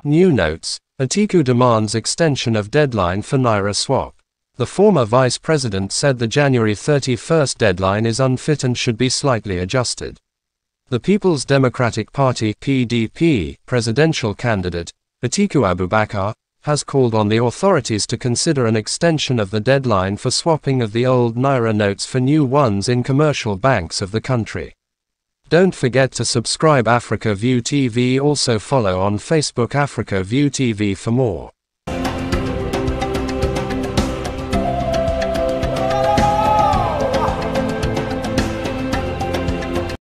New notes, Atiku demands extension of deadline for naira swap. The former vice president said the January 31st deadline is unfit and should be slightly adjusted. The People's Democratic Party (PDP) presidential candidate, Atiku Abubakar, has called on the authorities to consider an extension of the deadline for swapping of the old naira notes for new ones in commercial banks of the country. Don't forget to subscribe Africa View TV. Also follow on Facebook Africa View TV for more.